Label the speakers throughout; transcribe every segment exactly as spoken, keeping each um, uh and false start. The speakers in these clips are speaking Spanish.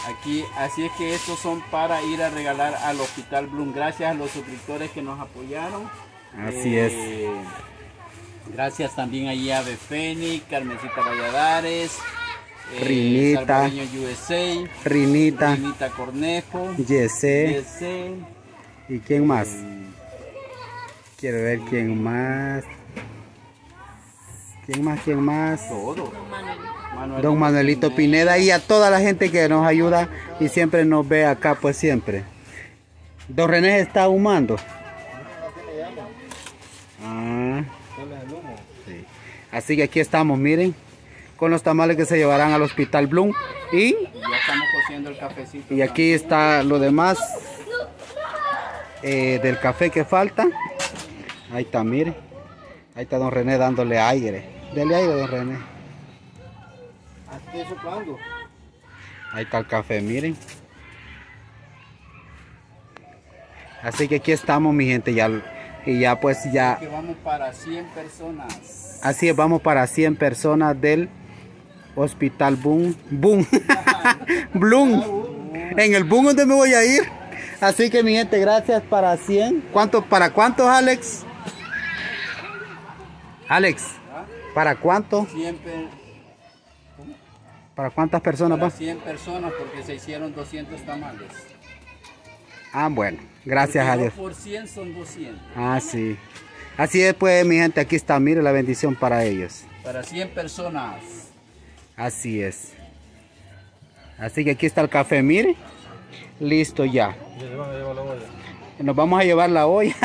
Speaker 1: Aquí, así es que estos son para ir a regalar al Hospital Bloom. Gracias a los suscriptores que nos apoyaron.
Speaker 2: Así
Speaker 1: eh,
Speaker 2: es.
Speaker 1: Gracias también a Ave Fénix, Carmencita Valladares, eh,
Speaker 2: Rinita,
Speaker 1: Salvadoreño U S A,
Speaker 2: Rinita,
Speaker 1: Rinita Cornejo,
Speaker 2: Yesé.
Speaker 1: Yesé.
Speaker 2: ¿Y quién más?
Speaker 1: Eh,
Speaker 2: Quiero ver quién más. ¿Quién más? ¿Quién más?
Speaker 1: Todo. Manuelito
Speaker 2: Don Manuelito Pineda. Pineda y a toda la gente que nos ayuda y siempre nos ve acá, pues siempre. Don René está ahumando. Ah, sí. Así que aquí estamos, miren, con los tamales que se llevarán al Hospital Bloom. Y
Speaker 1: ya estamos cociendo el cafecito.
Speaker 2: Y aquí está lo demás eh, del café que falta. Ahí está, miren. Ahí está don René dándole aire. Dele aire, don René.
Speaker 1: Estoy soplando.
Speaker 2: Ahí está el café, miren. Así que aquí estamos, mi gente, ya, y ya pues ya.
Speaker 1: Así que vamos para cien personas.
Speaker 2: Así es, vamos para cien personas del Hospital Boom. Boom. Bloom. En el Boom donde me voy a ir. Así que mi gente, gracias para cien. ¿Cuánto, para cuántos, Alex? Alex, ¿para cuánto?
Speaker 1: cien per...
Speaker 2: ¿Para cuántas personas
Speaker 1: Para
Speaker 2: va?
Speaker 1: cien personas porque se hicieron doscientos tamales.
Speaker 2: Ah, bueno, gracias a Dios.
Speaker 1: Por cien son doscientos.
Speaker 2: Ah, sí. Así es, pues, mi gente, aquí está, mire la bendición para ellos.
Speaker 1: Para cien personas.
Speaker 2: Así es. Así que aquí está el café, mire. Listo ya. Nos vamos a llevar la olla.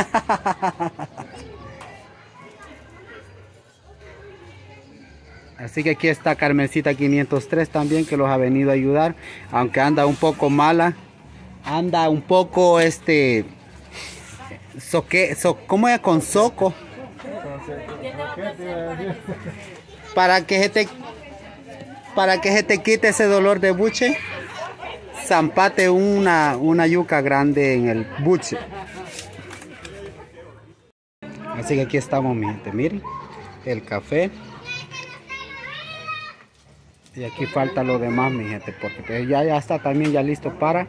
Speaker 2: Así que aquí está Carmencita quinientos tres también, que los ha venido a ayudar, aunque anda un poco mala. Anda un poco, este, soque, so, ¿cómo es? Con soco. Para que se te, para que se te quite ese dolor de buche, zampate una, una yuca grande en el buche. Así que aquí estamos, mi gente, miren, el café. Y aquí falta lo demás, mi gente, porque ya, ya está también ya listo para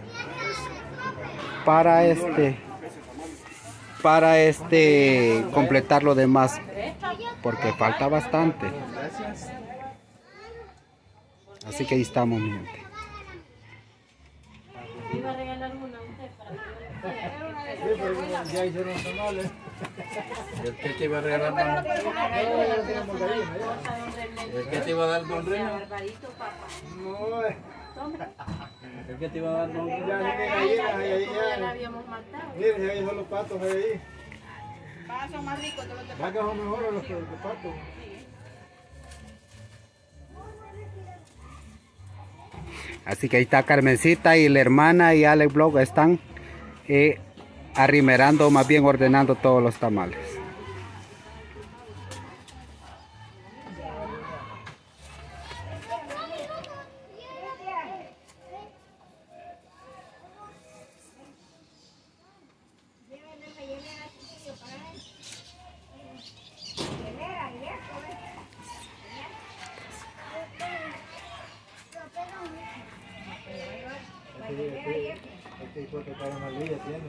Speaker 2: para este para este completar lo demás, porque falta bastante. Así que ahí estamos, mi gente.
Speaker 3: Iba a regalar una a usted para que
Speaker 1: Ya hicieron tamales. ¿El que te iba a regalar? ¿El que te iba a dar don René? No, ¿el que te iba a dar don René?
Speaker 3: ya la habíamos matado.
Speaker 1: Miren, ahí son los patos ahí.
Speaker 3: Son más ricos que los de
Speaker 1: ¿Verdad que son mejores los, los patos?
Speaker 2: Así que ahí está Carmencita y la hermana y Alex Blog están eh, arrimerando, más bien ordenando todos los tamales.
Speaker 1: Este hijo que para Malilla tiene.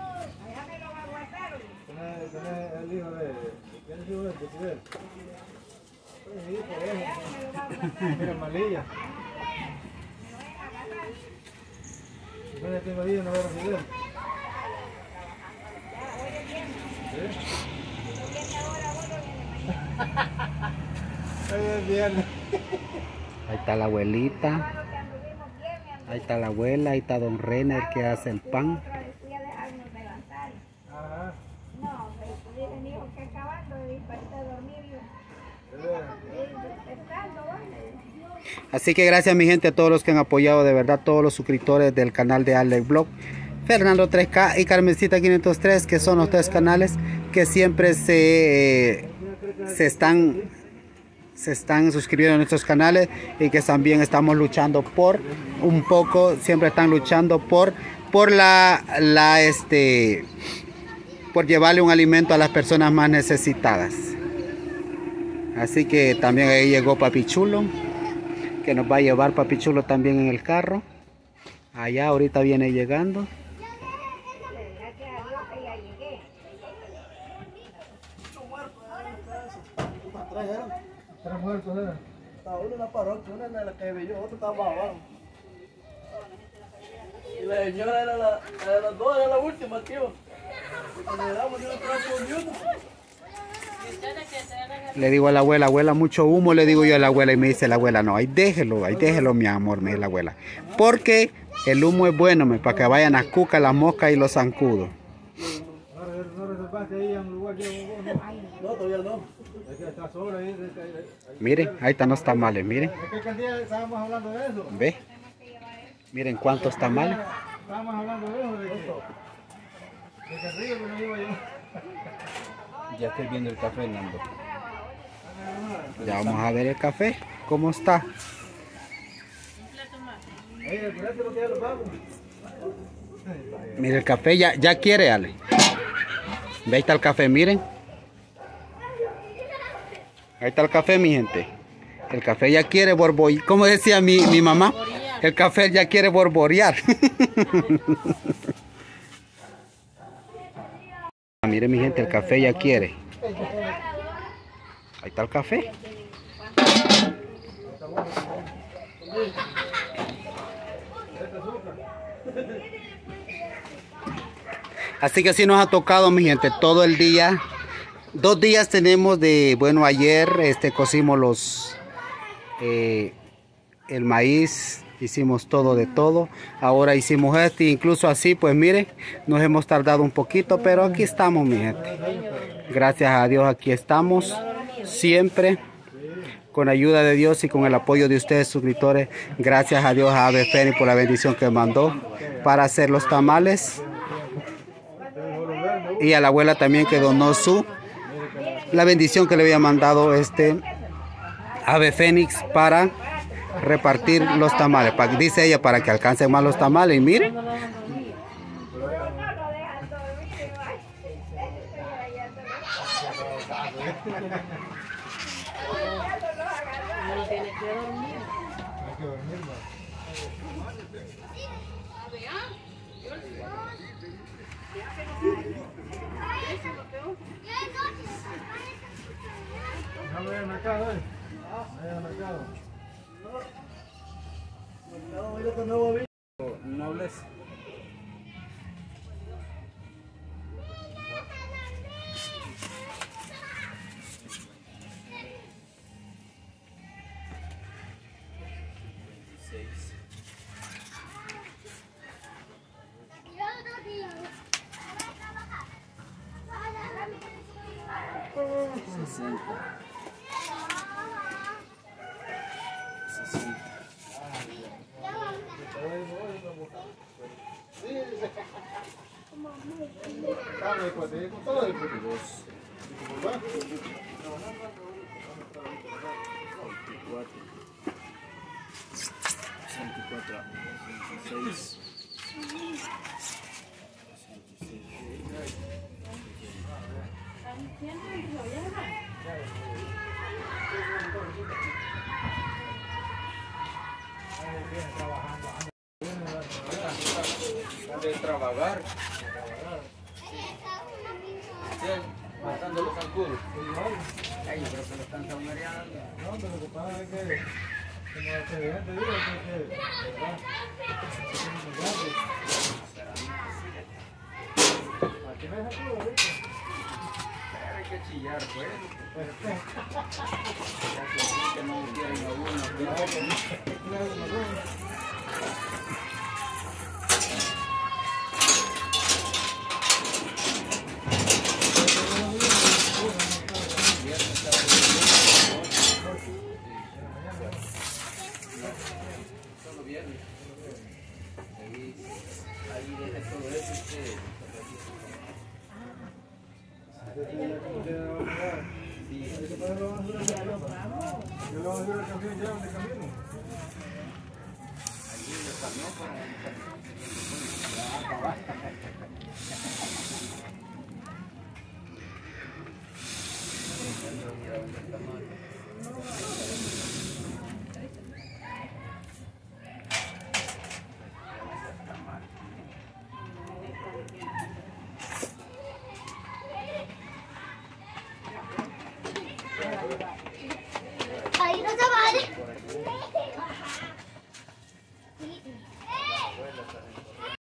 Speaker 1: ¿Tenés el hijo de... ¿Quién es el hijo de Fidel? Sí, por eso. Mira, Malilla. Si no le tengo ahí, no veo a Fidel.
Speaker 2: Ahí está la abuelita. Ahí está la abuela, ahí está don René, el que hace el pan. Así que gracias, mi gente, a todos los que han apoyado, de verdad, todos los suscriptores del canal de Alex Blog, Fernando tres K y Carmencita quinientos tres, que son los tres canales que siempre se, se están... se están suscribiendo a nuestros canales y que también estamos luchando por un poco, siempre están luchando por por la, la este por llevarle un alimento a las personas más necesitadas. Así que también ahí llegó Papi Chulo, que nos va a llevar Papi Chulo también en el carro. Allá ahorita viene llegando.
Speaker 1: Tres muertos eran.
Speaker 4: Estaba uno en la parroquia, una en la que vivió, otro estaba abajo. Y la señora era la, la de las dos, era la última, tío. Cuando le damos, yo no trajo ni uno.
Speaker 2: Le digo a la abuela, abuela, mucho humo, le digo yo a la abuela, y me dice la abuela, no, ahí déjelo, ahí déjelo, mi amor, me dice la abuela. Porque el humo es bueno, me, para que vayan las cucas, las moscas y los zancudos.
Speaker 1: ¿No reservaste ahí en un lugar que vos no?
Speaker 4: No, todavía no.
Speaker 1: Es que está solo ahí.
Speaker 2: Miren, ahí están los tamales, miren.
Speaker 1: ¿De qué cantidad estábamos hablando de eso?
Speaker 2: ¿Ve? Miren cuántos tamales.
Speaker 1: Estábamos hablando de eso, de que, de que río que no iba yo.
Speaker 5: Ya estoy viendo el café, Nando.
Speaker 2: Ya vamos a ver el café, cómo está.
Speaker 1: Oye, por eso lo que ya lo vamos.
Speaker 2: Miren el café, ya, ya quiere, Ale. Ve, ahí está el café, miren. Ahí está el café, mi gente. El café ya quiere borborear. Como decía mi, mi mamá, el café ya quiere borborear. Miren, mi gente, el café ya quiere. Ahí está el café. Así que así nos ha tocado, mi gente, todo el día. Dos días tenemos de, bueno, ayer este cocimos los eh, el maíz, hicimos todo de todo. Ahora hicimos este, incluso así, pues mire, nos hemos tardado un poquito, pero aquí estamos, mi gente. Gracias a Dios, aquí estamos siempre. Con ayuda de Dios y con el apoyo de ustedes, suscriptores. Gracias a Dios, a Ave Fénix, por la bendición que mandó para hacer los tamales. Y a la abuela también, que donó su la bendición que le había mandado este Ave Fénix para repartir los tamales. Para, dice ella, para que alcancen más los tamales. Y miren.
Speaker 1: No vayan al mercado, ¿eh? No vayan al mercado.
Speaker 4: No, mira que no va bien.
Speaker 5: Nobles. sesenta. sesenta. sesenta y cuatro. sesenta y seis. De trabajar. Matando los zancudos. Ay, yo creo que lo están saumereando.
Speaker 1: No, pero lo que pasa es que, como el presidente dijo, que, que, ¿verdad? Aquí no es zancudo, ¿viste?
Speaker 5: Hay que chillar, pues. Ya que que no quieren a uno. Solo viernes. Ahí, ahí deja todo eso usted.
Speaker 1: Yo lo voy a hacer el camión, ya, ¿dónde camino?
Speaker 5: Allí en el camión para
Speaker 3: Gracias.